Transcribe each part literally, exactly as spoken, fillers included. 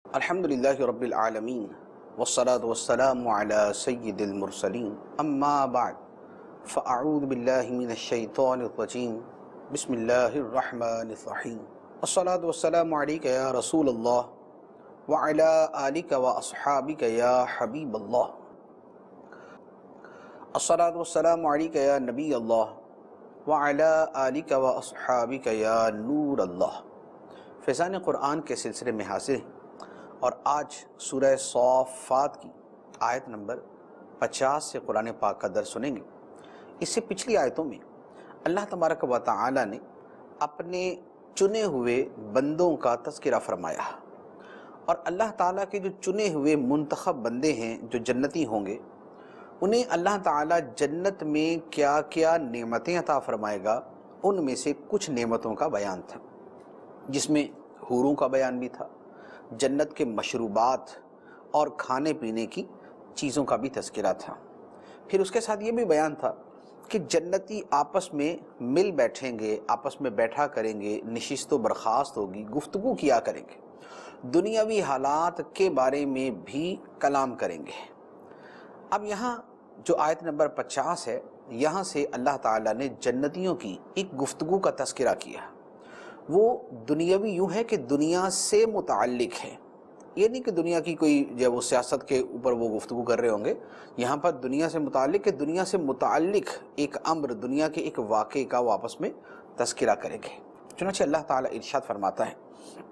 الحمدللہ رب العالمین والصلاة والسلام علی سید المرسلین اما بعد فاعوذ باللہ من الشیطان الرجیم بسم اللہ الرحمن الرحیم الصلاة والسلام علیک یا رسول اللہ وعلی آلک واصحابک یا حبیب اللہ الصلاة والسلام علیک یا نبی اللہ وعلی آلک واصحابک یا نور اللہ۔ فیضان قرآن کے سلسلے میں حاضر ہیں اور آج سورہ صافات کی آیت نمبر پچاس سے قرآن پاک کا درس سنیں گے۔ اس سے پچھلی آیتوں میں اللہ تبارک و تعالی نے اپنے چنے ہوئے بندوں کا تذکرہ فرمایا اور اللہ تعالیٰ کے جو چنے ہوئے منتخب بندے ہیں جو جنتی ہوں گے انہیں اللہ تعالیٰ جنت میں کیا کیا نعمتیں عطا فرمائے گا، ان میں سے کچھ نعمتوں کا بیان تھا جس میں حوروں کا بیان بھی تھا، جنت کے مشروبات اور کھانے پینے کی چیزوں کا بھی تذکرہ تھا۔ پھر اس کے ساتھ یہ بھی بیان تھا کہ جنتی آپس میں مل بیٹھیں گے، آپس میں بیٹھا کریں گے، نشست و برخاست ہوگی، گفتگو کیا کریں گے، دنیاوی حالات کے بارے میں بھی کلام کریں گے۔ اب یہاں جو آیت نمبر پچاس ہے، یہاں سے اللہ تعالیٰ نے جنتیوں کی ایک گفتگو کا تذکرہ کیا۔ وہ دنیاوی یوں ہے کہ دنیا سے متعلق ہے، یہ نہیں کہ دنیا کی کوئی جو وہ سیاست کے اوپر وہ گفتگو کر رہے ہوں گے، یہاں پر دنیا سے متعلق کہ دنیا سے متعلق ایک امر، دنیا کے ایک واقعے کا وہ آپس میں تذکرہ کریں گے۔ چنانچہ اللہ تعالیٰ ارشاد فرماتا ہے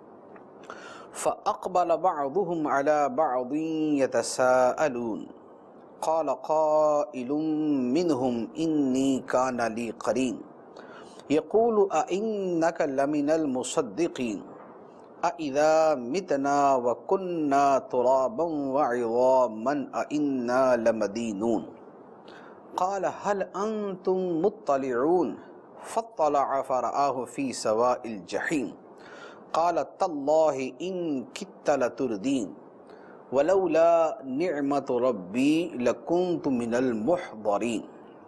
فَأَقْبَلَ بَعْضُهُمْ عَلَى بَعْضٍ يَتَسَاءَلُونَ قَالَ قَائِلٌ مِّنْهُمْ إِنِّي كَانَ لِي قَرِينٌ يقول أئنك لمن المصدقين أإذا متنا وكنا ترابا وعظاما أئنا لمدينون قال هل أنتم مطلعون فاطلع فرآه في سواء الجحيم قال تالله إن كدت لتردين ولولا نعمة ربي لكنت من المحضرين۔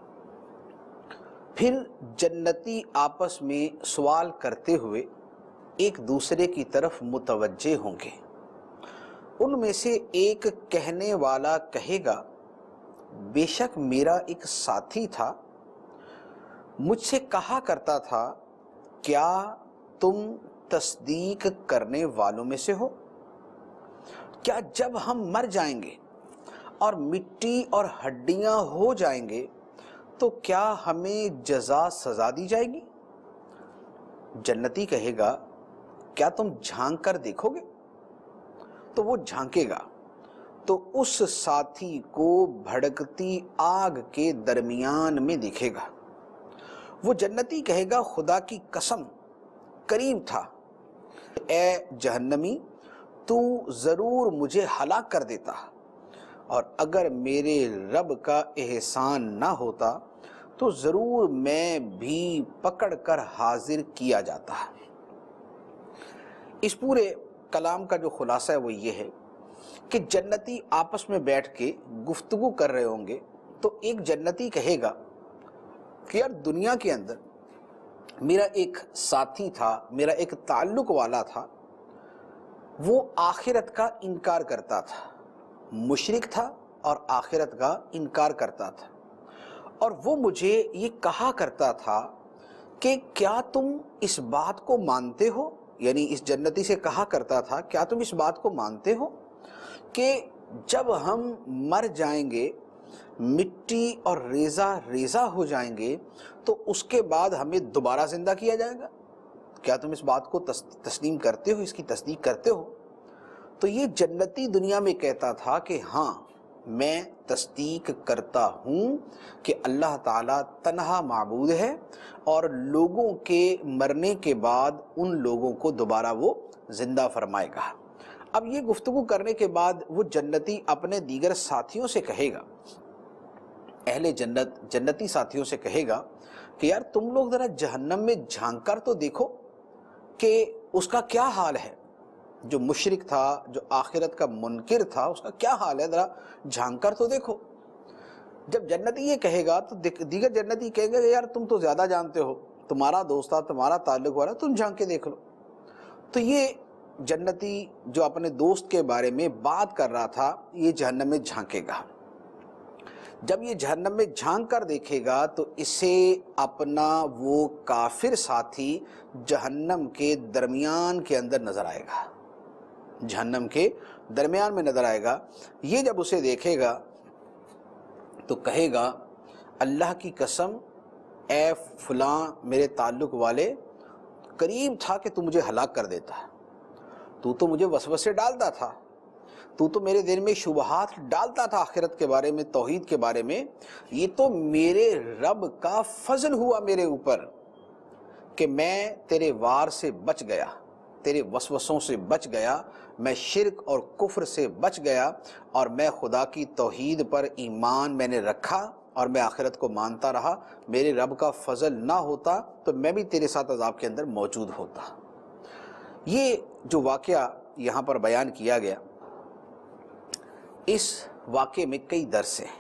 پھر جنتی آپس میں سوال کرتے ہوئے ایک دوسرے کی طرف متوجہ ہوں گے۔ ان میں سے ایک کہنے والا کہے گا بے شک میرا ایک ساتھی تھا، مجھ سے کہا کرتا تھا کیا تم تصدیق کرنے والوں میں سے ہو؟ کیا جب ہم مر جائیں گے اور مٹی اور ہڈیاں ہو جائیں گے تو کیا ہمیں جزا سزا دی جائے گی؟ جنتی کہے گا کیا تم جھانک کر دیکھو گے؟ تو وہ جھانکے گا تو اس ساتھی کو بھڑکتی آگ کے درمیان میں دکھے گا۔ وہ جنتی کہے گا خدا کی قسم قریب تھا، اے جہنمی تو ضرور مجھے ہلاک کر دیتا، اور اگر میرے رب کا احسان نہ ہوتا تو ضرور میں بھی پکڑ کر حاضر کیا جاتا۔ اس پورے کلام کا جو خلاصہ ہے وہ یہ ہے کہ جنتی آپس میں بیٹھ کے گفتگو کر رہے ہوں گے تو ایک جنتی کہے گا کہ یار دنیا کے اندر میرا ایک ساتھی تھا، میرا ایک تعلق والا تھا، وہ آخرت کا انکار کرتا تھا، مشرک تھا اور آخرت کا انکار کرتا تھا، اور وہ مجھے یہ کہا کرتا تھا کہ کیا تم اس بات کو مانتے ہو، یعنی اس جنتی سے کہا کرتا تھا کیا تم اس بات کو مانتے ہو کہ جب ہم مر جائیں گے، مٹی اور ریزہ ریزہ ہو جائیں گے تو اس کے بعد ہمیں دوبارہ زندہ کیا جائے گا؟ کیا تم اس بات کو تسلیم کرتے ہو، اس کی تصدیق کرتے ہو؟ تو یہ جنتی دنیا میں کہتا تھا کہ ہاں میں تصدیق کرتا ہوں کہ اللہ تعالیٰ تنہا معبود ہے اور لوگوں کے مرنے کے بعد ان لوگوں کو دوبارہ وہ زندہ فرمائے گا۔ اب یہ گفتگو کرنے کے بعد وہ جنتی اپنے دیگر ساتھیوں سے کہے گا، اہل جنت جنتی ساتھیوں سے کہے گا کہ یار تم لوگ ذرا جہنم میں جھانک کر تو دیکھو کہ اس کا کیا حال ہے، جو مشرک تھا، جو آخرت کا منکر تھا، اس کا کیا حال ہے، ذرا جھانک کر تو دیکھو۔ جب جنتی یہ کہے گا تو دیگر جنتی کہیں گے یار تم تو زیادہ جانتے ہو، تمہارا دوست تھا، تمہارا تعلق والا، تم جھانک کے دیکھ لو۔ تو یہ जन्नती जो अपने दोस्त के बारे में बात कर रहा था, ये जहन्नम में झांकेगा। जब ये जहन्नम में झांक कर देखेगा तो इसे अपना वो काफिर साथी जहन्नम के दरमियान के अंदर नजर आएगा, जहन्नम के दरमियान में नजर आएगा। ये जब उसे देखेगा तो कहेगा, अल्लाह की कसम, ए फलां मेरे ताल्लुक वाले, करीब था कि तू मुझे हलाक कर देता, तू तो मुझे वसवसे डालता था, तू तो मेरे दिल में शुबहात डालता था आखिरत के बारे में, तौहीद के बारे में। ये तो मेरे रब का फजल हुआ मेरे ऊपर कि मैं तेरे वार से बच गया, तेरे वसवसों से बच गया, मैं शिरक और कुफ्र से बच गया, और मैं खुदा की तौहीद पर ईमान मैंने रखा और मैं आखिरत को मानता रहा। मेरे रब का फजल ना होता तो मैं भी तेरे साथ अजाब के अंदर मौजूद होता। ये जो वाक़या यहाँ पर बयान किया गया, इस वाक़े में कई दर्स हैं।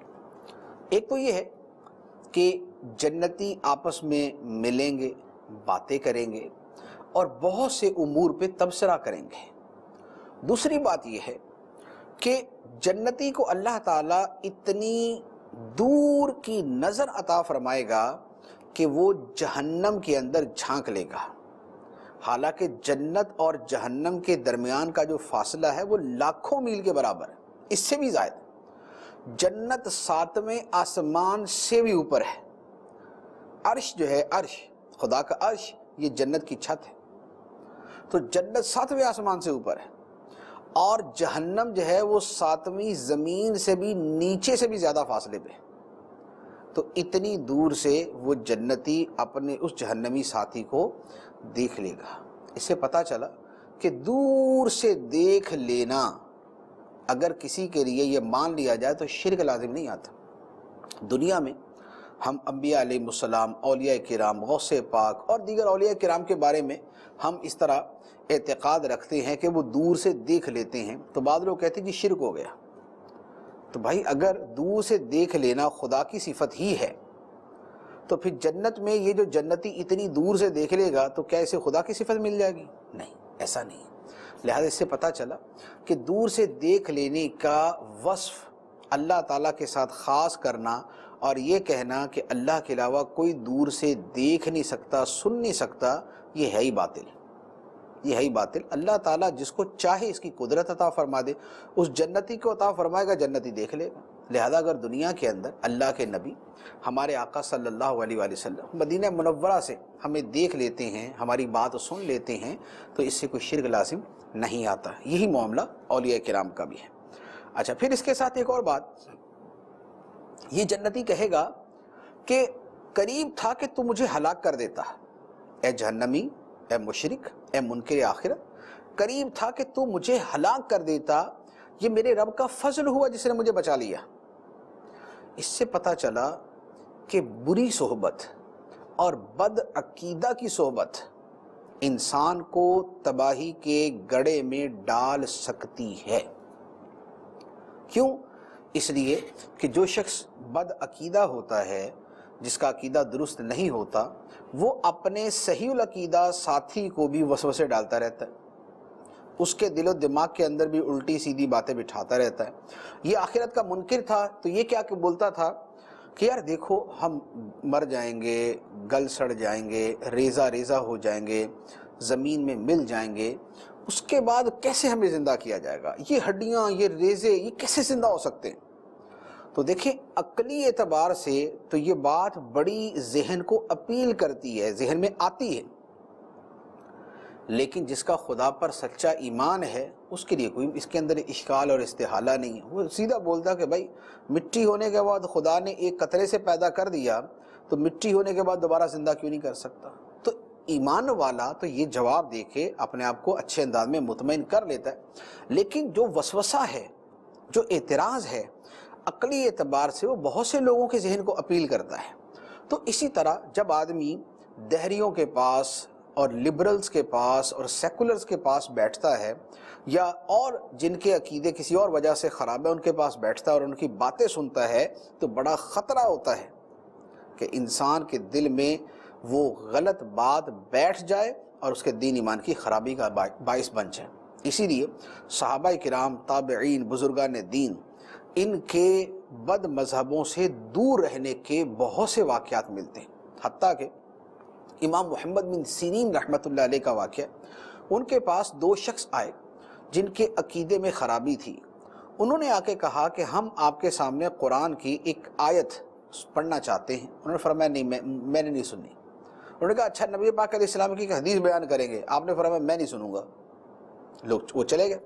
एक तो ये है कि जन्नती आपस में मिलेंगे, बातें करेंगे और बहुत से उमूर पे तबसरा करेंगे। दूसरी बात यह है कि जन्नती को अल्लाह ताला इतनी दूर की नज़र अता फरमाएगा कि वो जहन्नम के अंदर झांक लेगा। हालांकि जन्नत और जहन्नम के दरमियान का जो फासला है वो लाखों मील के बराबर है, इससे भी ज़्यादा। जन्नत सातवें आसमान से भी ऊपर है। अर्श जो है, अर्श खुदा का अर्श, ये जन्नत की छत है। तो जन्नत सातवें आसमान से ऊपर है और जहन्नम जो है वो सातवीं ज़मीन से भी नीचे से भी ज़्यादा फासले पे। तो इतनी दूर से वो जन्नती अपने उस जहन्नमी साथी को देख लेगा। इससे पता चला कि दूर से देख लेना अगर किसी के लिए ये मान लिया जाए तो शिर्क लाजिम नहीं आता। दुनिया में हम अंबिया अलैहिमुस्सलाम, औलिया किराम, गौसे पाक और दीगर औलिया किराम के बारे में हम इस तरह एतक़ाद रखते हैं कि वो दूर से देख लेते हैं, तो बाद लोग कहते हैं कि शिर्क हो गया। तो भाई अगर दूर से देख लेना खुदा की सिफत ही है तो फिर जन्नत में ये जो जन्नती इतनी दूर से देख लेगा तो क्या इसे खुदा की सिफत मिल जाएगी? नहीं, ऐसा नहीं। लिहाजा इससे पता चला कि दूर से देख लेने का वस्फ अल्लाह ताला के साथ ख़ास करना और ये कहना कि अल्लाह के अलावा कोई दूर से देख नहीं सकता, सुन नहीं सकता, ये है ही बातिल, ये है ही बातिल। अल्लाह ताला जिसको चाहे इसकी कुदरत अता फरमा दे, उस जन्नती को अता फरमाएगा, जन्नती देख लेगा। लिहाजा अगर दुनिया के अंदर अल्लाह के नबी हमारे आका सल्लल्लाहु अलैहि वसल्लम मदीना मुनव्वरा से हमें देख लेते हैं, हमारी बात सुन लेते हैं, तो इससे कोई शिर्क लाजिम नहीं आता। यही मामला औलिया किराम का भी है। अच्छा, फिर इसके साथ एक और बात, ये जन्नती कहेगा कि करीब था कि तू मुझे हलाक कर देता, ए जहन्नमी, ए मुशरिक, ए मुनकिर आखिरत, करीब था कि तू मुझे हलाक कर देता, ये मेरे रब का फजल हुआ जिसने मुझे बचा लिया। इससे पता चला कि बुरी सोहबत और बद अकीदा की सोहबत इंसान को तबाही के गड्ढे में डाल सकती है। क्यों? इसलिए कि जो शख्स बद अकीदा होता है, जिसका अकीदा दुरुस्त नहीं होता, वो अपने सहीउल अकीदा साथी को भी वसवसे डालता रहता है, उसके दिलो दिमाग के अंदर भी उल्टी सीधी बातें बिठाता रहता है। ये आखिरत का मुनकिर था तो ये क्या कि बोलता था कि यार देखो, हम मर जाएंगे, गल सड़ जाएंगे, रेज़ा रेज़ा हो जाएंगे, ज़मीन में मिल जाएंगे, उसके बाद कैसे हमें ज़िंदा किया जाएगा? ये हड्डियाँ, ये रेज़े, ये कैसे ज़िंदा हो सकते हैं? तो देखें, अक्ली एतबार से तो ये बात बड़ी जहन को अपील करती है, जहन में आती है, लेकिन जिसका खुदा पर सच्चा ईमान है उसके लिए कोई इसके अंदर इश्काल और इस्तेहाला नहीं है। वो सीधा बोलता कि भाई मिट्टी होने के बाद खुदा ने एक कतरे से पैदा कर दिया तो मिट्टी होने के बाद दोबारा ज़िंदा क्यों नहीं कर सकता? तो ईमान वाला तो ये जवाब दे के अपने आप को अच्छे अंदाज में मुतमईन कर लेता है, लेकिन जो वसवसा है, जो एतराज़ है, अक्ली एतबार से वो बहुत से लोगों के जहन को अपील करता है। तो इसी तरह जब आदमी दहरियों के पास और लिबरल्स के पास और सेकुलर्स के पास बैठता है, या और जिनके अकीदे किसी और वजह से ख़राब है उनके पास बैठता है और उनकी बातें सुनता है, तो बड़ा ख़तरा होता है कि इंसान के दिल में वो गलत बात बैठ जाए اور اس کے دین ایمان کی خرابی کا باعث بن جائے۔ اسی لیے صحابہ کرام، تابعین، بزرگان دین، ان کے بد مذہبوں سے دور رہنے کے بہت سے واقعات ملتے ہیں۔ حتیٰ کہ امام محمد بن سیرین رحمۃ اللہ علیہ کا واقعہ، ان کے پاس دو شخص آئے جن کے عقیدے میں خرابی تھی۔ انہوں نے آ کے کہا کہ ہم آپ کے سامنے قرآن کی ایک آیت پڑھنا چاہتے ہیں۔ انہوں نے فرمایا نہیں، میں میں نے نہیں سنی۔ انہوں نے کہا اچھا نبی پاک علیہ السلام کی ایک حدیث بیان کریں گے۔ آپ نے فرمایا میں نہیں سنوں گا۔ لوگ وہ چلے گئے۔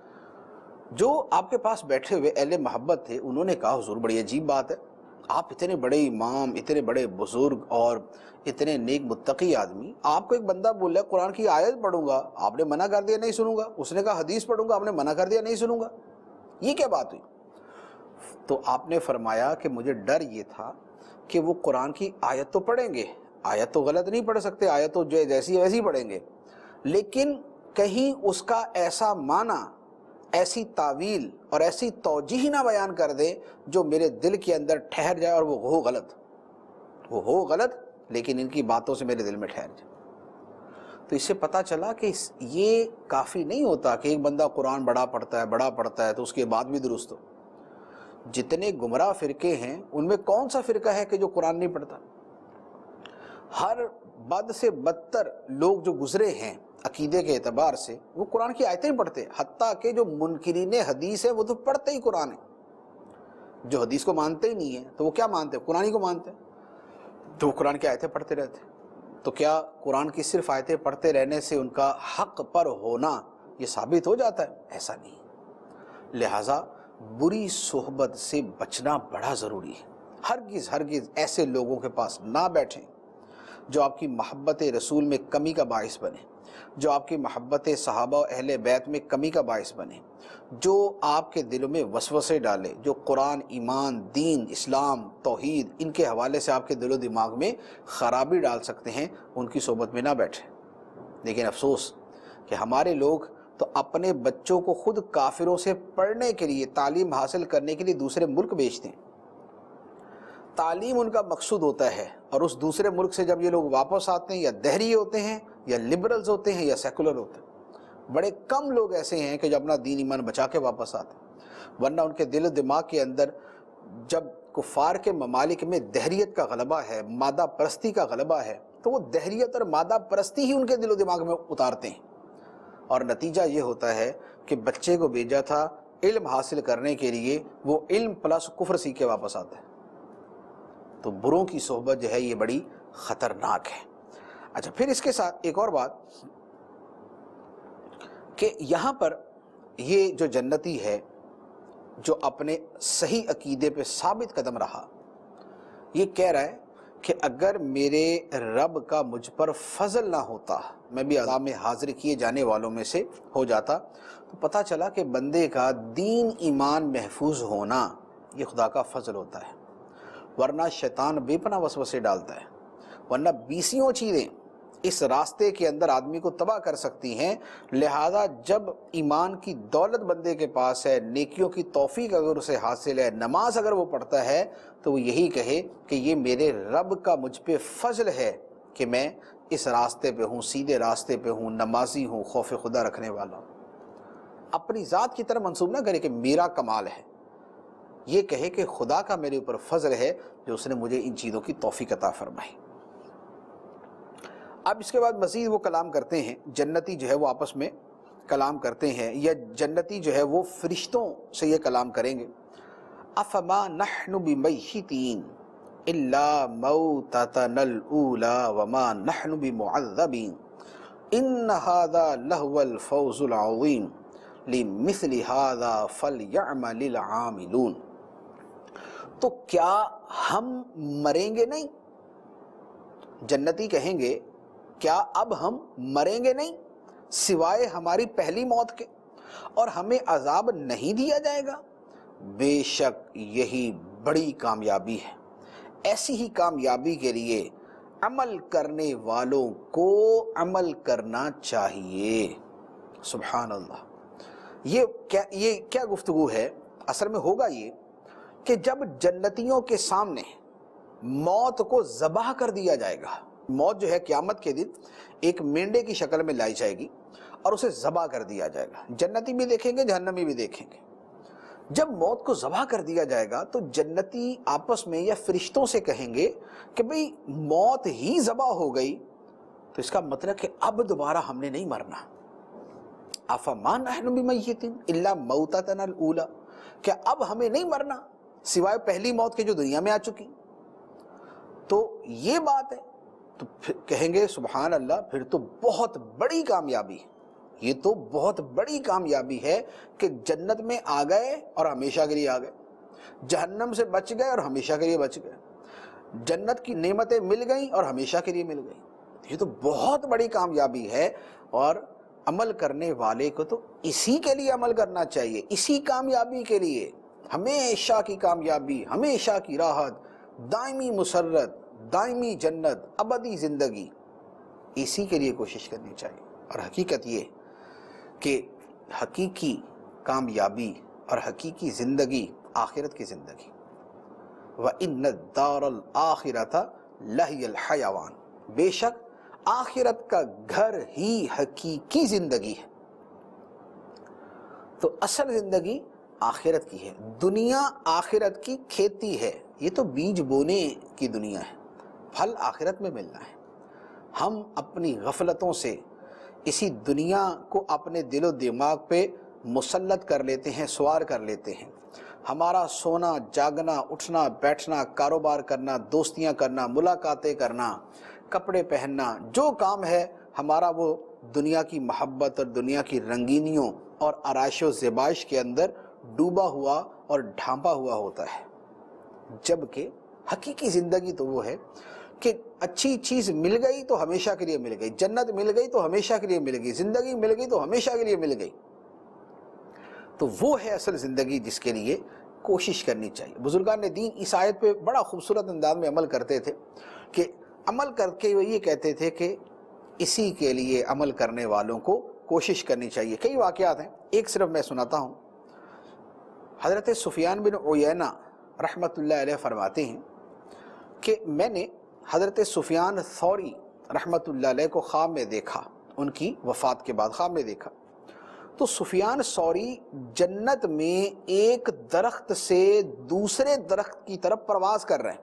جو آپ کے پاس بیٹھے ہوئے اہل محبت تھے انہوں نے کہا حضور بڑی عجیب بات ہے، آپ اتنے بڑے امام، اتنے بڑے بزرگ اور اتنے نیک متقی آدمی، آپ کو ایک بندہ بول رہا ہے قرآن کی آیت پڑھوں گا، آپ نے منع کر دیا نہیں سنوں گا۔ اس نے کہا حدیث پڑھوں گا، آپ نے منع کر دیا نہیں سنوں گا۔ یہ کیا بات ہوئی؟ تو آپ نے فرمایا کہ مجھے ڈر یہ تھا کہ وہ قرآن کی آیت تو پڑھیں گے، آیت تو غلط نہیں پڑھ سکتے، آیت تو جو جیسی ویسی پڑھیں گے، لیکن کہیں اس کا ایسا معنی، ایسی تعویل اور ایسی توجیہ نہ بیان کر دے جو میرے دل کے اندر ٹھہر جائے اور وہ ہو غلط، وہ ہو غلط لیکن ان کی باتوں سے میرے دل میں ٹھہر جائے۔ تو اس سے پتہ چلا کہ یہ کافی نہیں ہوتا کہ ایک بندہ قرآن بڑا پڑھتا ہے بڑا پڑھتا ہے تو اس کے بعد بھی درست ہو۔ جتنے گمراہ فرقے ہیں ان میں کون سا فرقہ ہے کہ جو قرآن نہیں پڑھتا؟ ہر بد سے بدتر لوگ جو گزرے ہیں عقیدے کے اعتبار سے وہ قرآن کی آیتیں پڑھتے، حتیٰ کہ جو منکرین حدیث ہے وہ تو پڑھتے ہی قرآن ہے۔ جو حدیث کو مانتے ہی نہیں ہیں تو وہ کیا مانتے ہیں؟ قرآن ہی کو مانتے ہیں، تو وہ قرآن کی آیتیں پڑھتے رہتے ہیں۔ تو کیا قرآن کی صرف آیتیں پڑھتے رہنے سے ان کا حق پر ہونا یہ ثابت ہو جاتا ہے؟ ایسا نہیں۔ لہٰذا بری صحبت سے بچنا بڑا ضروری ہے۔ ہرگز ہرگز ایسے لوگوں کے پاس نہ بیٹھیں جو آپ کی محبت رسول میں کمی کا باعث بنے، جو آپ کی محبت صحابہ و اہل بیت میں کمی کا باعث بنے، جو آپ کے دلوں میں وسوسے ڈالے، جو قرآن، ایمان، دین، اسلام، توحید ان کے حوالے سے آپ کے دل و دماغ میں خرابی ڈال سکتے ہیں، ان کی صحبت میں نہ بیٹھیں۔ لیکن افسوس کہ ہمارے لوگ تو اپنے بچوں کو خود کافروں سے پڑھنے کے لیے، تعلیم حاصل کرنے کے لیے دوسرے ملک بھیجتے ہیں۔ تعلیم ان کا مقصود ہوتا ہے اور اس دوسرے ملک سے جب یہ لوگ واپس آتے ہیں یا دہری ہوتے ہیں یا لبرلز ہوتے ہیں یا سیکولر ہوتے ہیں۔ بڑے کم لوگ ایسے ہیں کہ جو اپنا دین ایمان بچا کے واپس آتے ہیں، ورنہ ان کے دل و دماغ کے اندر جب کفار کے ممالک میں دہریت کا غلبہ ہے، مادہ پرستی کا غلبہ ہے، تو وہ دہریت اور مادہ پرستی ہی ان کے دل و دماغ میں اتارتے ہیں، اور نتیجہ یہ ہوتا ہے کہ بچے کو بھیجا تھا علم حاصل کرنے کے لیے، وہ علم پلس کفر سیکھ کے واپس آتا ہے۔ تو بروں کی صحبت جو ہے یہ بڑی خطرناک ہے۔ اچھا، پھر اس کے ساتھ ایک اور بات کہ یہاں پر یہ جو جنتی ہے جو اپنے صحیح عقیدے پہ ثابت قدم رہا، یہ کہہ رہا ہے کہ اگر میرے رب کا مجھ پر فضل نہ ہوتا، میں بھی عذاب میں حاضر کیے جانے والوں میں سے ہو جاتا، تو پتہ چلا کہ بندے کا دین ایمان محفوظ ہونا یہ خدا کا فضل ہوتا ہے، ورنہ شیطان بے پناہ وسوسے ڈالتا ہے، ورنہ بیسیوں چیزیں اس راستے کے اندر آدمی کو تباہ کر سکتی ہیں۔ لہذا جب ایمان کی دولت بندے کے پاس ہے، نیکیوں کی توفیق اگر اسے حاصل ہے، نماز اگر وہ پڑھتا ہے، تو وہ یہی کہے کہ یہ میرے رب کا مجھ پہ فضل ہے کہ میں اس راستے پہ ہوں، سیدھے راستے پہ ہوں، نمازی ہوں، خوف خدا رکھنے والا ہوں۔ اپنی ذات کی طرف منسوب نہ کرے کہ میرا کمال ہے، یہ کہے کہ خدا کا میرے اوپر فضل ہے جو اس نے مجھے ان چیزوں کی توفیق عطا فرمائی۔ اب اس کے بعد مزید وہ کلام کرتے ہیں، جنتی جو ہے وہ آپس میں کلام کرتے ہیں، یا جنتی جو ہے وہ فرشتوں سے یہ کلام کریں گے۔ افما نحن بمیتین الا موتتنا الاولی وما نحن بمعذبین ان هذا لهو الفوز العظیم لمثل هذا فلیعمل العاملون۔ تو کیا ہم مریں گے نہیں؟ جنتی کہیں گے کیا اب ہم مریں گے نہیں سوائے ہماری پہلی موت کے، اور ہمیں عذاب نہیں دیا جائے گا؟ بے شک یہی بڑی کامیابی ہے۔ ایسی ہی کامیابی کے لیے عمل کرنے والوں کو عمل کرنا چاہیے۔ سبحان اللہ۔ یہ کیا یہ کیا گفتگو ہے؟ اصل میں ہوگا یہ کہ جب جنتیوں کے سامنے موت کو ذبح کر دیا جائے گا، موت جو ہے قیامت کے دن ایک مینڈے کی شکل میں لائی جائے گی اور اسے ذبح کر دیا جائے گا. جنتی بھی دیکھیں گے, جہنمی بھی دیکھیں گے. جب موت کو ذبح کر دیا جائے گا تو جنتی آپس میں یا فرشتوں سے کہیں گے کہ بھئی موت ہی ذبح ہو گئی تو اس کا مطلب کہ اب دوبارہ ہم نے نہیں مرنا. افما نحن بمیتین الا موتتنا الاولی, کہ اب ہمیں نہیں مرنا سوائے پہلی موت کے جو دنیا میں آ چکی. تو یہ بات ہے. تو پھر کہیں گے سبحان اللہ, پھر تو بہت بڑی کامیابی ہے, یہ تو بہت بڑی کامیابی ہے کہ جنت میں آ گئے اور ہمیشہ کے لیے آ گئے, جہنم سے بچ گئے اور ہمیشہ کے لیے بچ گئے, جنت کی نعمتیں مل گئیں اور ہمیشہ کے لیے مل گئیں. یہ تو بہت بڑی کامیابی ہے, اور عمل کرنے والے کو تو اسی کے لیے عمل کرنا چاہیے, اسی کامیابی کے لیے, ہمیشہ کی کامیابی, ہمیشہ کی راحت, دائمی مسرت, دائمی جنت, ابدی زندگی, اسی کے لیے کوشش کرنی چاہیے. اور حقیقت یہ کہ حقیقی کامیابی اور حقیقی زندگی آخرت کی زندگی. وَإِنَّ الدَّارَ الْآخِرَةَ لَهِيَ الْحَيَوَانِ, بے شک آخرت کا گھر ہی حقیقی زندگی ہے. تو اصل زندگی آخرت کی ہے. دنیا آخرت کی کھیتی ہے, یہ تو بیج بونے کی دنیا ہے, پھل آخرت میں ملنا ہے. ہم اپنی غفلتوں سے اسی دنیا کو اپنے دل و دماغ پہ مسلط کر لیتے ہیں, سوار کر لیتے ہیں. ہمارا سونا, جاگنا, اٹھنا, بیٹھنا, کاروبار کرنا, دوستیاں کرنا, ملاقاتیں کرنا, کپڑے پہننا, جو کام ہے ہمارا وہ دنیا کی محبت اور دنیا کی رنگینیوں اور آرائش و زیبائش کے اندر ڈوبا ہوا اور ڈھانپا ہوا ہوتا ہے. جبکہ حقیقی زندگی تو وہ ہے کہ اچھی چیز مل گئی تو ہمیشہ کے لیے مل گئی, جنت مل گئی تو ہمیشہ کے لیے مل گئی, زندگی مل گئی تو ہمیشہ کے لیے مل گئی. تو وہ ہے اصل زندگی جس کے لیے کوشش کرنی چاہیے. بزرگان دین اس آیت پہ بڑا خوبصورت انداز میں عمل کرتے تھے کہ عمل کر کے وہ یہ کہتے تھے کہ اسی کے لیے عمل کرنے والوں کو کوشش کرنی چاہیے. کئی واقعات ہیں, ایک صرف میں سناتا ہوں. حضرت سفیان بن عیینہ رحمۃ اللہ علیہ فرماتے ہیں کہ میں نے حضرت سفیان ثوری رحمۃ اللہ علیہ کو خواب میں دیکھا, ان کی وفات کے بعد خواب میں دیکھا. تو سفیان ثوری جنت میں ایک درخت سے دوسرے درخت کی طرف پرواز کر رہے ہیں,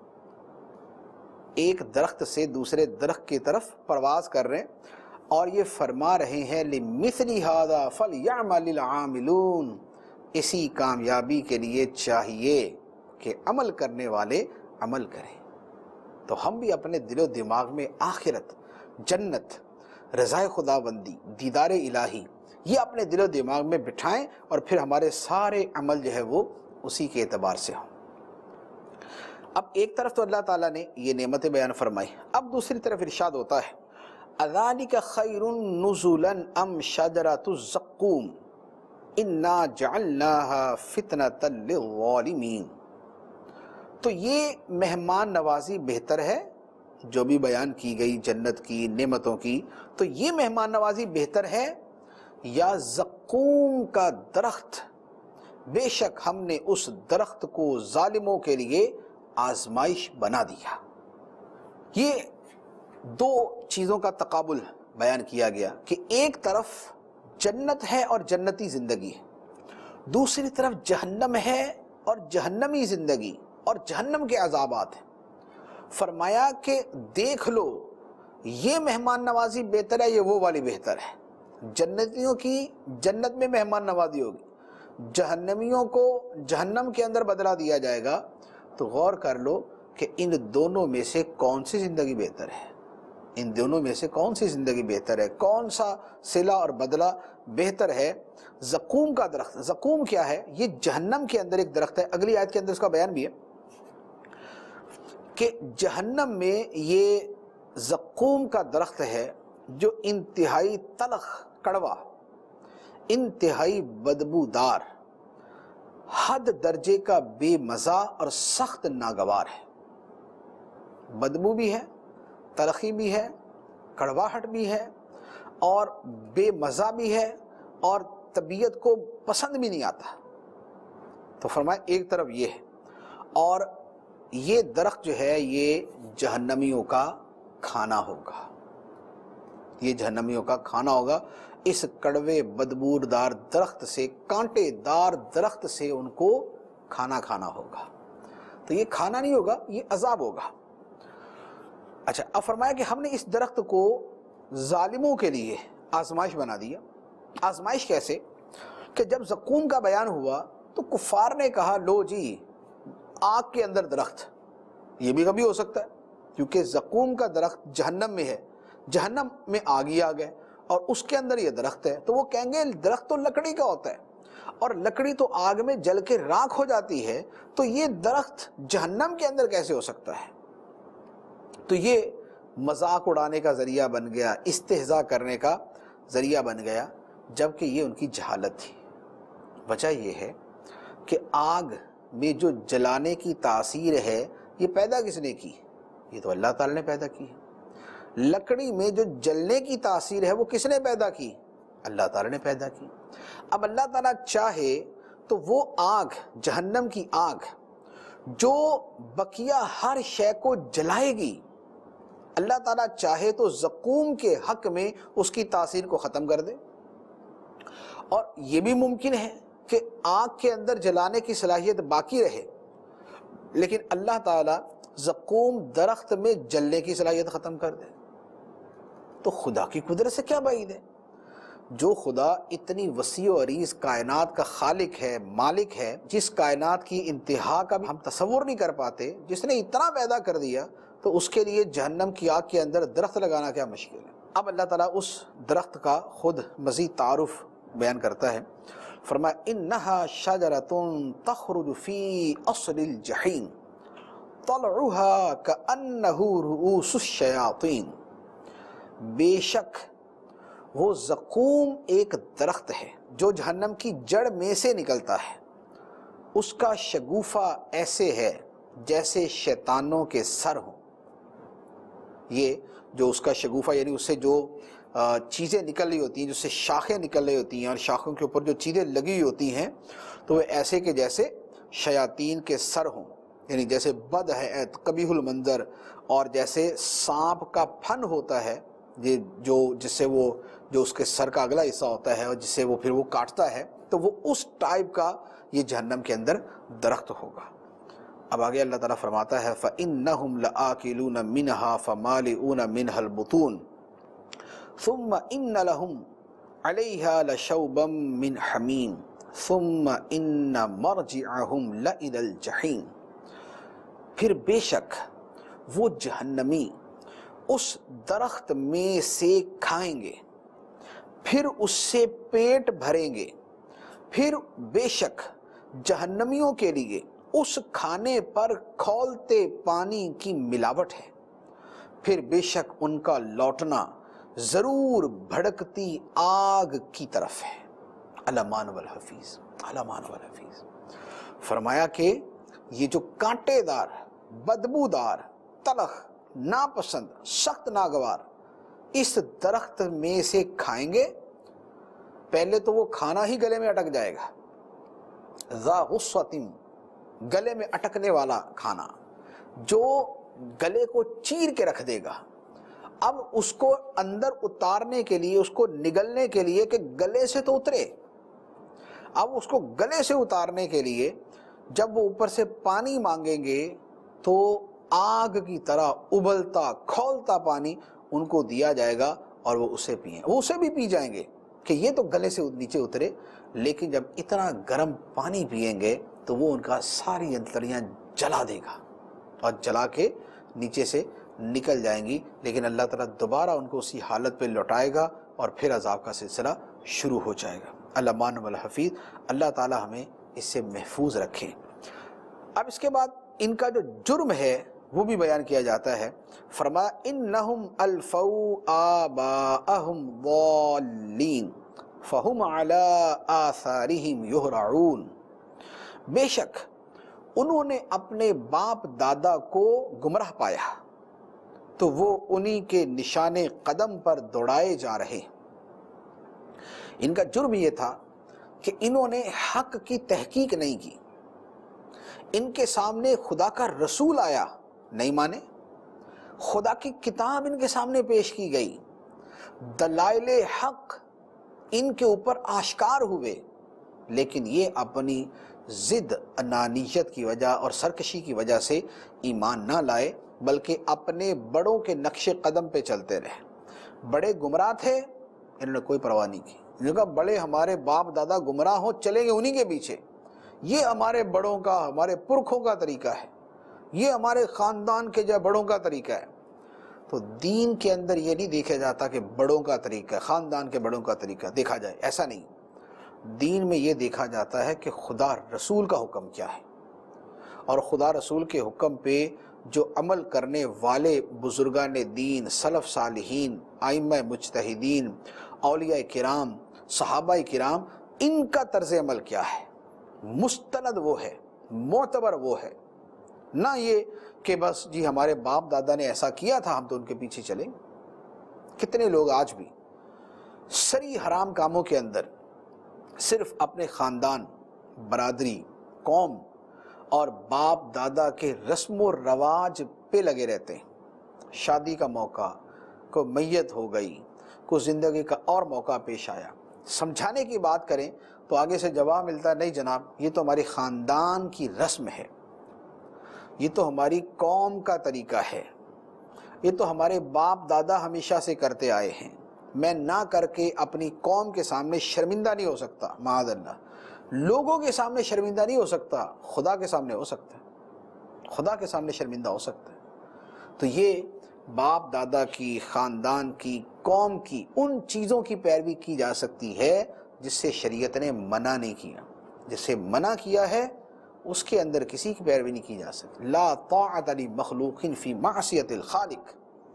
ایک درخت سے دوسرے درخت کی طرف پرواز کر رہے ہیں, اور یہ فرما رہے ہیں لِمِثْلِ هَذَا فَلْيَعْمَلِ الْعَامِلُونَ, اسی کامیابی کے لیے چاہیے کہ عمل کرنے والے عمل کریں. تو ہم بھی اپنے دل و دماغ میں آخرت, جنت, رضائے خدا بندی, دیدار الہی, یہ اپنے دل و دماغ میں بٹھائیں, اور پھر ہمارے سارے عمل جو ہے وہ اسی کے اعتبار سے ہوں. اب ایک طرف تو اللہ تعالیٰ نے یہ نعمتیں بیان فرمائی, اب دوسری طرف ارشاد ہوتا ہے اَذَلِكَ خَيْرٌ نُزُلًا أَمْ شَجَرَةُ الزَّقُّومِ اِنَّا جَعَلْنَاهَا فِتْنَةً لِلظَّالِمِينَ. تو یہ مہمان نوازی بہتر ہے, جو بھی بیان کی گئی جنت کی نعمتوں کی, تو یہ مہمان نوازی بہتر ہے یا زقوم کا درخت؟ بے شک ہم نے اس درخت کو ظالموں کے لیے آزمائش بنا دیا. یہ دو چیزوں کا تقابل بیان کیا گیا کہ ایک طرف جنت ہے اور جنتی زندگی ہے, دوسری طرف جہنم ہے اور جہنمی زندگی اور جہنم کے عذابات ہیں. فرمایا کہ دیکھ لو یہ مہمان نوازی بہتر ہے, یہ وہ والی بہتر ہے. جنتیوں کی جنت میں مہمان نوازی ہوگی, جہنمیوں کو جہنم کے اندر بدلہ دیا جائے گا. تو غور کر لو کہ ان دونوں میں سے کون سی زندگی بہتر ہے, ان دونوں میں سے کون سی زندگی بہتر ہے, کون سا صلہ اور بدلہ بہتر ہے. زقوم کا درخت, زقوم کیا ہے؟ یہ جہنم کے اندر ایک درخت ہے. اگلی آیت کے اندر اس کا بیان بھی ہے کہ جہنم میں یہ زقوم کا درخت ہے جو انتہائی تلخ, کڑوا, انتہائی بدبودار, حد درجے کا بے مزہ اور سخت ناگوار ہے. بدبو بھی ہے, تلخی بھی ہے, کڑواہٹ بھی ہے, اور بے مزہ بھی ہے, اور طبیعت کو پسند بھی نہیں آتا. تو فرمایا ایک طرف یہ ہے, اور یہ درخت جو ہے یہ جہنمیوں کا کھانا ہوگا، یہ جہنمیوں کا کھانا ہوگا۔ اس کڑوے بدبودار درخت سے، کانٹے دار درخت سے ان کو کھانا کھانا ہوگا۔ تو یہ کھانا نہیں ہوگا، یہ عذاب ہوگا۔ اچھا، اب فرمایا کہ ہم نے اس درخت کو ظالموں کے لیے آزمائش بنا دیا۔ آزمائش کیسے؟ کہ جب زقوم کا بیان ہوا تو کفار نے کہا لو جی آگ کے اندر درخت، یہ بھی کبھی ہو سکتا ہے کیونکہ زقوم کا درخت جہنم میں ہے، جہنم میں آگ ہی آگ ہے اور اس کے اندر یہ درخت ہے، تو وہ کہیں گے درخت تو لکڑی کا ہوتا ہے اور لکڑی تو آگ میں جل کے راکھ ہو جاتی ہے، تو یہ درخت جہنم کے اندر کیسے ہو سکتا ہے؟ تو یہ مذاق اڑانے کا ذریعہ بن گیا، استہزاء کرنے کا ذریعہ بن گیا، جبکہ یہ ان کی جہالت تھی۔ وجہ یہ ہے کہ آگ میں جو جلانے کی تاثیر ہے یہ پیدا کس نے کی؟ یہ تو اللہ تعالی نے پیدا کی ہے۔ لکڑی میں جو جلنے کی تاثیر ہے وہ کس نے پیدا کی؟ اللہ تعالی نے پیدا کی۔ اب اللہ تعالیٰ چاہے تو وہ آگ، جہنم کی آگ جو بقیہ ہر شے کو جلائے گی، اللہ تعالیٰ چاہے تو زقوم کے حق میں اس کی تاثیر کو ختم کر دے، اور یہ بھی ممکن ہے کہ آگ کے اندر جلانے کی صلاحیت باقی رہے لیکن اللہ تعالیٰ زقوم درخت میں جلنے کی صلاحیت ختم کر دے۔ تو خدا کی قدرت سے کیا بعید ہے؟ جو خدا اتنی وسیع و عریض کائنات کا خالق ہے، مالک ہے، جس کائنات کی انتہا کا بھی ہم تصور نہیں کر پاتے، جس نے اتنا پیدا کر دیا، تو اس کے لیے جہنم کی آگ کے اندر درخت لگانا کیا مشکل ہے؟ اب اللہ تعالیٰ اس درخت کا خود مزید تعارف بیان کرتا ہے، فرمایا انہا شجرۃ تخرج فی اصل الجحیم طلعها کأنہ رؤوس الشیاطین، بے شک وہ زقوم ایک درخت ہے جو جہنم کی جڑ میں سے نکلتا ہے، اس کا شگوفہ ایسے ہے جیسے شیطانوں کے سر ہوں۔ یہ جو اس کا شگوفہ یعنی اس سے جو چیزیں نکل رہی ہوتی ہیں، جس سے شاخیں نکل رہی ہوتی ہیں اور شاخوں کے اوپر جو چیزیں لگی ہوئی ہوتی ہیں، تو وہ ایسے کہ جیسے شیاطین کے سر ہوں، یعنی جیسے بد ہے قبیح المنظر، اور جیسے سانپ کا پھن ہوتا ہے یہ جو جس سے وہ جو اس کے سر کا اگلا حصہ ہوتا ہے اور جس سے وہ پھر وہ کاٹتا ہے، تو وہ اس ٹائپ کا یہ جہنم کے اندر درخت ہوگا۔ اب آگے اللہ تعالیٰ فرماتا ہے فَإِنَّهُمْ لَآكِلُونَ مِنْهَا فَمَالِئُونَ مِنْهَا الْبُطُونَ ثُمَّ إِنَّ لَهُمْ عَلَيْهَا لَشَوْبًا مِنْ حَمِيمٍ ثُمَّ إِنَّ مَرْجِعَهُمْ لَإِلَى الْجَحِيمِ، پھر بے شک وہ جہنمی اس درخت میں سے کھائیں گے، پھر اس سے پیٹ بھریں گے، پھر بے شک جہنمیوں کے لیے اس کھانے پر کھولتے پانی کی ملاوٹ ہے، پھر بے شک ان کا لوٹنا ضرور بھڑکتی آگ کی طرف ہے۔ الامان والحفیظ، الامان والحفیظ، فرمایا کہ یہ جو کانٹے دار، بدبودار، تلخ، ناپسند، سخت ناگوار اس درخت میں سے کھائیں گے، پہلے تو وہ کھانا ہی گلے میں اٹک جائے گا، ذا غصۃ، گلے میں اٹکنے والا کھانا جو گلے کو چیر کے رکھ دے گا۔ اب اس کو اندر اتارنے کے لیے، اس کو نگلنے کے لیے کہ گلے سے تو اترے، اب اس کو گلے سے اتارنے کے لیے جب وہ اوپر سے پانی مانگیں گے تو آگ کی طرح ابلتا کھولتا پانی ان کو دیا جائے گا اور وہ اسے پئیں، وہ اسے بھی پی جائیں گے کہ یہ تو گلے سے نیچے اترے، لیکن جب اتنا گرم پانی پئیں گے تو وہ ان کا ساری انتڑیاں جلا دے گا اور جلا کے نیچے سے نکل جائیں گی، لیکن اللہ تعالیٰ دوبارہ ان کو اسی حالت پہ لوٹائے گا اور پھر عذاب کا سلسلہ شروع ہو جائے گا۔ الامان والحفیظ، اللہ تعالیٰ ہمیں اس سے محفوظ رکھیں۔ اب اس کے بعد ان کا جو جرم ہے وہ بھی بیان کیا جاتا ہے، فرمایا انہم الفوا آباءہم ضالین فہم علی آثارہم یہرعون، بے شک انہوں نے اپنے باپ دادا کو گمراہ پایا تو وہ انہی کے نشان قدم پر دوڑائے جا رہے۔ ان کا جرم یہ تھا کہ انہوں نے حق کی تحقیق نہیں کی، ان کے سامنے خدا کا رسول آیا نہیں مانے، خدا کی کتاب ان کے سامنے پیش کی گئی، دلائل حق ان کے اوپر آشکار ہوئے، لیکن یہ اپنی ضد، انانیت کی وجہ اور سرکشی کی وجہ سے ایمان نہ لائے، بلکہ اپنے بڑوں کے نقش قدم پہ چلتے رہے۔ بڑے گمراہ تھے، انہوں نے کوئی پرواہ نہیں کی، انہوں نے کہا بڑے ہمارے باپ دادا گمراہ ہوں، چلیں گے انہی کے پیچھے، یہ ہمارے بڑوں کا، ہمارے پرکھوں کا طریقہ ہے، یہ ہمارے خاندان کے جو بڑوں کا طریقہ ہے۔ تو دین کے اندر یہ نہیں دیکھا جاتا کہ بڑوں کا طریقہ، خاندان کے بڑوں کا طریقہ دیکھا جائے، ایسا نہیں۔ دین میں یہ دیکھا جاتا ہے کہ خدا رسول کا حکم کیا ہے، اور خدا رسول کے حکم پہ جو عمل کرنے والے بزرگان دین، سلف صالحین، ائمہ مجتہدین، اولیاء کرام، صحابہ کرام، ان کا طرز عمل کیا ہے، مستند وہ ہے، معتبر وہ ہے، نہ یہ کہ بس جی ہمارے باپ دادا نے ایسا کیا تھا ہم تو ان کے پیچھے چلیں۔ کتنے لوگ آج بھی سری حرام کاموں کے اندر صرف اپنے خاندان، برادری، قوم اور باپ دادا کے رسم و رواج پہ لگے رہتے ہیں۔ شادی کا موقع، کوئی میت ہو گئی، کوئی زندگی کا اور موقع پیش آیا، سمجھانے کی بات کریں تو آگے سے جواب ملتا ہے نہیں جناب یہ تو ہماری خاندان کی رسم ہے، یہ تو ہماری قوم کا طریقہ ہے، یہ تو ہمارے باپ دادا ہمیشہ سے کرتے آئے ہیں، میں نہ کر کے اپنی قوم کے سامنے شرمندہ نہیں ہو سکتا، معاذ اللہ، لوگوں کے سامنے شرمندہ نہیں ہو سکتا، خدا کے سامنے ہو سکتا ہے، خدا کے سامنے شرمندہ ہو سکتا ہے۔ تو یہ باپ دادا کی، خاندان کی، قوم کی ان چیزوں کی پیروی کی جا سکتی ہے جس سے شریعت نے منع نہیں کیا، جس سے منع کیا ہے اس کے اندر کسی کی پیروی نہیں کی جا سکتی۔ لا طاعت لمخلوق فی معصیت الخالق،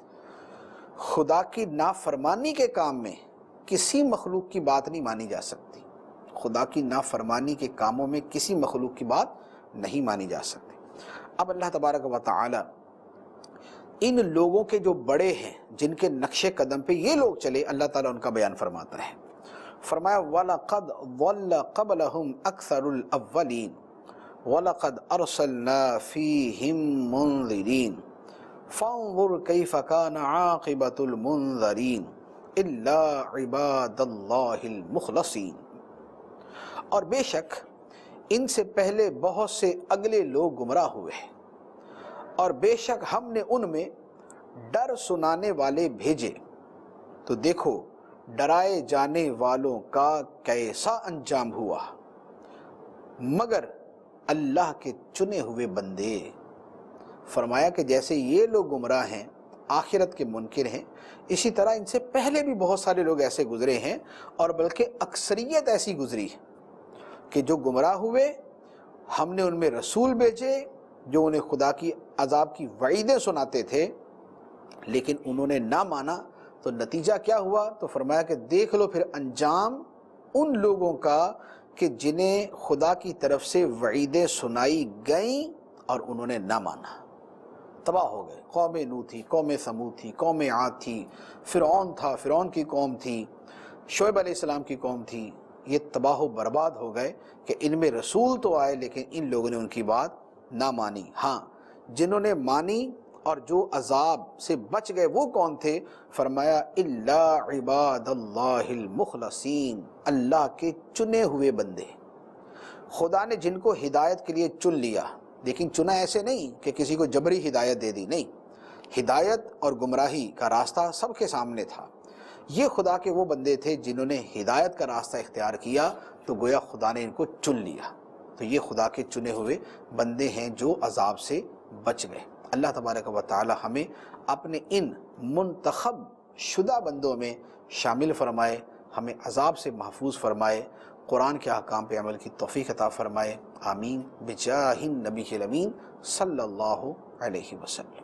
خدا کی نافرمانی کے کام میں کسی مخلوق کی بات نہیں مانی جا سکتی، خدا کی نافرمانی کے کاموں میں کسی مخلوق کی بات نہیں مانی جا سکتی۔ اب اللہ تبارک و تعالی ان لوگوں کے جو بڑے ہیں، جن کے نقش قدم پہ یہ لوگ چلے، اللہ تعالیٰ ان کا بیان فرماتا ہے۔ فرمایا وَلَقَدْ ضَلَّ قَبْلَهُمْ أَكْثَرُ الْأَوَّلِينَ وَلَقَدْ أَرْسَلْنَا فِيهِمْ مُنذِرِينَ فَانظُرْ كَيْفَ كَانَ عَاقِبَةُ الْمُنذَرِينَ إِلَّا عِبَادَ اللَّهِ الْمُخْلَصِينَ، اور بے شک ان سے پہلے بہت سے اگلے لوگ گمراہ ہوئے ہیں، اور بے شک ہم نے ان میں ڈر سنانے والے بھیجے، تو دیکھو ڈرائے جانے والوں کا کیسا انجام ہوا، مگر اللہ کے چنے ہوئے بندے۔ فرمایا کہ جیسے یہ لوگ گمراہ ہیں، آخرت کے منکر ہیں، اسی طرح ان سے پہلے بھی بہت سارے لوگ ایسے گزرے ہیں، اور بلکہ اکثریت ایسی گزری ہے کہ جو گمراہ ہوئے، ہم نے ان میں رسول بھیجے جو انہیں خدا کی عذاب کی وعیدیں سناتے تھے، لیکن انہوں نے نہ مانا، تو نتیجہ کیا ہوا؟ تو فرمایا کہ دیکھ لو پھر انجام ان لوگوں کا کہ جنہیں خدا کی طرف سے وعیدیں سنائی گئیں اور انہوں نے نہ مانا، تباہ ہو گئے۔ قوم نوح تھی، قوم ثمود تھی، قوم عاد تھی، فرعون تھا، فرعون کی قوم تھی، شعیب علیہ السلام کی قوم تھی، یہ تباہ و برباد ہو گئے کہ ان میں رسول تو آئے لیکن ان لوگوں نے ان کی بات نہ مانی۔ ہاں جنہوں نے مانی اور جو عذاب سے بچ گئے وہ کون تھے؟ فرمایا الا عباد اللہ المخلصین، اللہ کے چنے ہوئے بندے۔ خدا نے جن کو ہدایت کے لیے چن لیا، لیکن چنا ایسے نہیں کہ کسی کو جبری ہدایت دے دی، نہیں، ہدایت اور گمراہی کا راستہ سب کے سامنے تھا، یہ خدا کے وہ بندے تھے جنہوں نے ہدایت کا راستہ اختیار کیا، تو گویا خدا نے ان کو چن لیا، تو یہ خدا کے چنے ہوئے بندے ہیں جو عذاب سے بچ گئے۔ اللہ تبارک و تعالی ہمیں اپنے ان منتخب شدہ بندوں میں شامل فرمائے، ہمیں عذاب سے محفوظ فرمائے، قرآن کے احکام پہ عمل کی توفیق عطا فرمائے، آمین بجاہ النبی الامین صلی اللہ علیہ وسلم۔